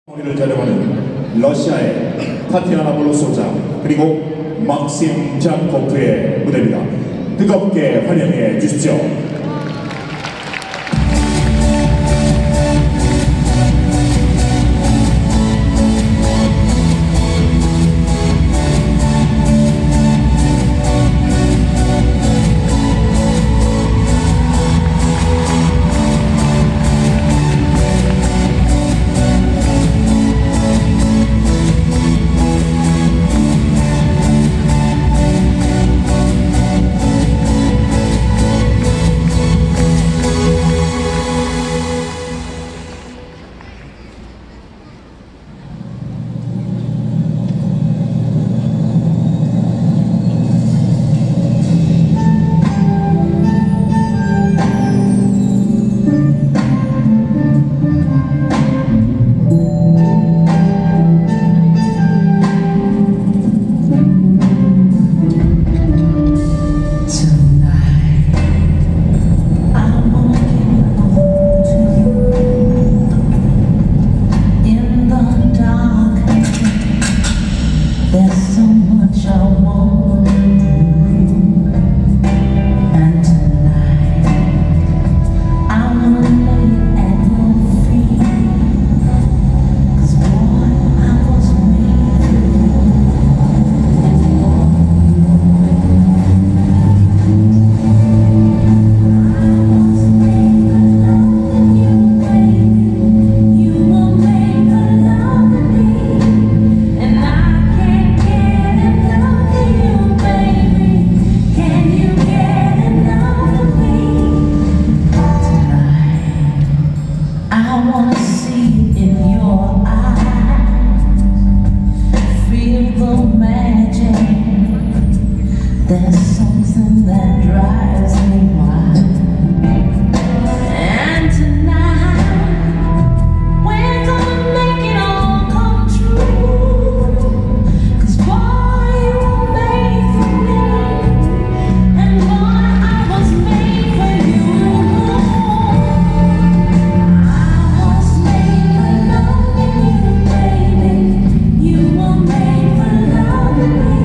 우리를 자랑하는 러시아의 타티아나 볼로소자 그리고 막심 자코프의 무대입니다. 뜨겁게 환영해 주십시오. There's something that drives me wild, and tonight we're gonna make it all come true. 'Cause boy, you were made for me, and boy, I was made for you. I was made for loving you, baby. You were made for loving me.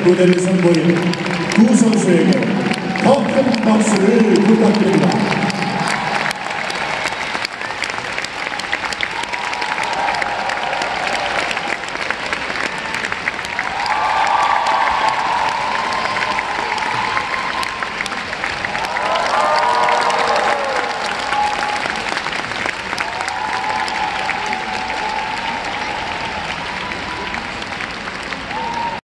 무대를 선보인 두 선수에게 더 큰 박수를 부탁드립니다.